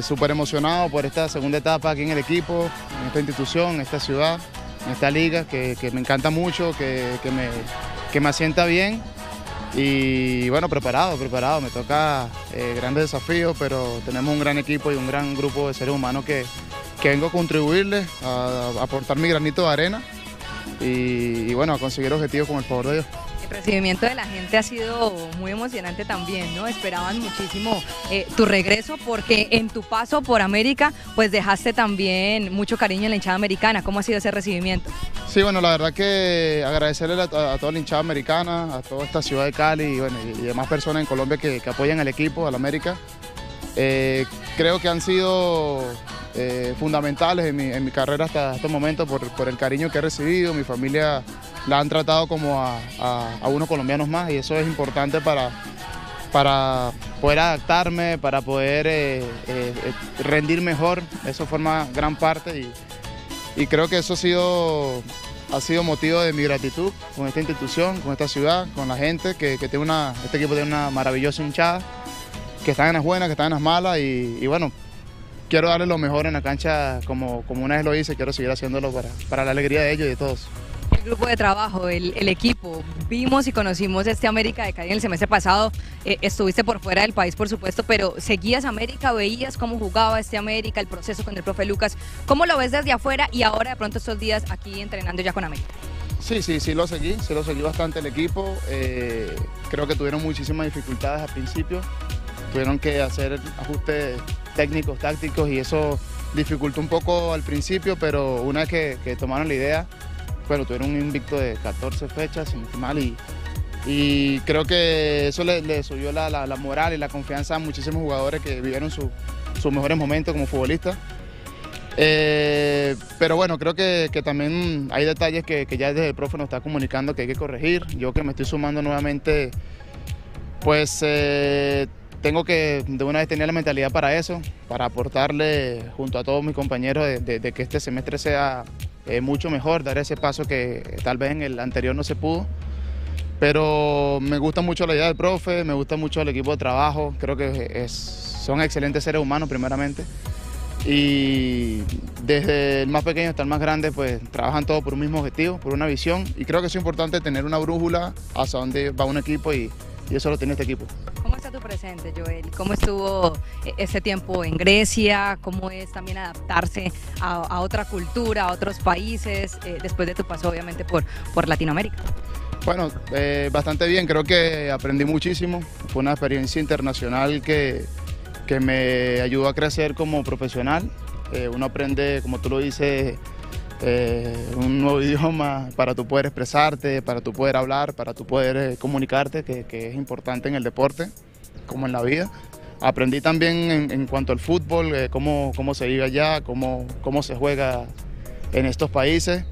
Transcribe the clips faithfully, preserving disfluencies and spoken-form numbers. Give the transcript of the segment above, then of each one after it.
súper emocionado por esta segunda etapa aquí en el equipo, en esta institución, en esta ciudad, en esta liga, que, que me encanta mucho, que, que, me, que me asienta bien. Y bueno, preparado, preparado, me toca eh, grandes desafíos, pero tenemos un gran equipo y un gran grupo de seres humanos que, que vengo a contribuirles, a, a aportar mi granito de arena y, y bueno, a conseguir objetivos con el favor de Dios. El recibimiento de la gente ha sido muy emocionante también, ¿no? Esperaban muchísimo eh, tu regreso porque en tu paso por América pues dejaste también mucho cariño en la hinchada americana. ¿Cómo ha sido ese recibimiento? Sí, bueno, la verdad que agradecerle a, a toda la hinchada americana, a toda esta ciudad de Cali y, bueno, y demás personas en Colombia que, que apoyan al equipo, al América. Eh, creo que han sido eh, fundamentales en mi, en mi carrera hasta este momento por, por el cariño que he recibido. Mi familia la han tratado como a, a, a unos colombianos más y eso es importante para, para poder adaptarme, para poder eh, eh, rendir mejor. Eso forma gran parte y, y creo que eso ha sido, ha sido motivo de mi gratitud con esta institución, con esta ciudad, con la gente, que, que tiene una, este equipo tiene una maravillosa hinchada, que están en las buenas, que están en las malas y, y bueno, quiero darles lo mejor en la cancha como, como una vez lo hice, quiero seguir haciéndolo para, para la alegría de ellos y de todos. El grupo de trabajo, el, el equipo, vimos y conocimos este América de Cali en el semestre pasado, eh, estuviste por fuera del país por supuesto, pero seguías América, veías cómo jugaba este América, el proceso con el profe Lucas, ¿cómo lo ves desde afuera y ahora de pronto estos días aquí entrenando ya con América? Sí, sí, sí lo seguí, sí lo seguí bastante el equipo, eh, creo que tuvieron muchísimas dificultades al principio, tuvieron que hacer ajustes técnicos, tácticos y eso dificultó un poco al principio, pero una vez que, que tomaron la idea, bueno, tuvieron un invicto de catorce fechas, sin mal, y, y creo que eso le, le subió la, la, la moral y la confianza a muchísimos jugadores que vivieron su, sus mejores momentos como futbolistas. Eh, pero bueno, creo que, que también hay detalles que, que ya desde el profe nos está comunicando que hay que corregir. Yo que me estoy sumando nuevamente, pues eh, tengo que de una vez tener la mentalidad para eso, para aportarle junto a todos mis compañeros de, de, de que este semestre sea eh, mucho mejor, dar ese paso que tal vez en el anterior no se pudo. Pero me gusta mucho la idea del profe, me gusta mucho el equipo de trabajo, creo que es, son excelentes seres humanos primeramente. Y desde el más pequeño hasta el más grande pues trabajan todos por un mismo objetivo, por una visión y creo que es importante tener una brújula hacia dónde va un equipo y, y eso lo tiene este equipo. ¿Cómo está tu presente, Joel? ¿Cómo estuvo este tiempo en Grecia? ¿Cómo es también adaptarse a, a otra cultura, a otros países, eh, después de tu paso obviamente por, por Latinoamérica? Bueno, eh, bastante bien, creo que aprendí muchísimo, fue una experiencia internacional que, que me ayudó a crecer como profesional. Eh, uno aprende, como tú lo dices, eh, un nuevo idioma para tú poder expresarte, para tú poder hablar, para tú poder eh, comunicarte, que, que es importante en el deporte, como en la vida. Aprendí también en, en cuanto al fútbol, eh, cómo, cómo se vive allá, cómo, cómo se juega en estos países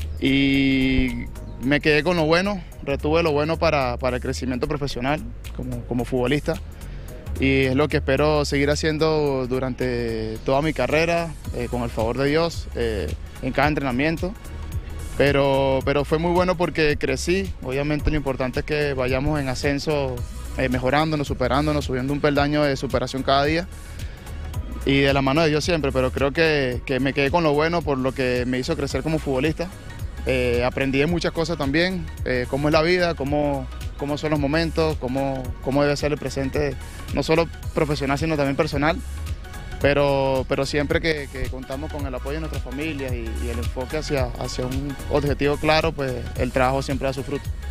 y me quedé con lo bueno, retuve lo bueno para, para el crecimiento profesional como, como futbolista. Y es lo que espero seguir haciendo durante toda mi carrera, eh, con el favor de Dios, eh, en cada entrenamiento. Pero, pero fue muy bueno porque crecí. Obviamente lo importante es que vayamos en ascenso, eh, mejorándonos, superándonos, subiendo un peldaño de superación cada día. Y de la mano de Dios siempre, pero creo que, que me quedé con lo bueno por lo que me hizo crecer como futbolista. Eh, aprendí de muchas cosas también, eh, cómo es la vida, cómo... cómo son los momentos, cómo, cómo debe ser el presente, no solo profesional, sino también personal, pero, pero siempre que, que contamos con el apoyo de nuestras familias y, y el enfoque hacia, hacia un objetivo claro, pues el trabajo siempre da su fruto.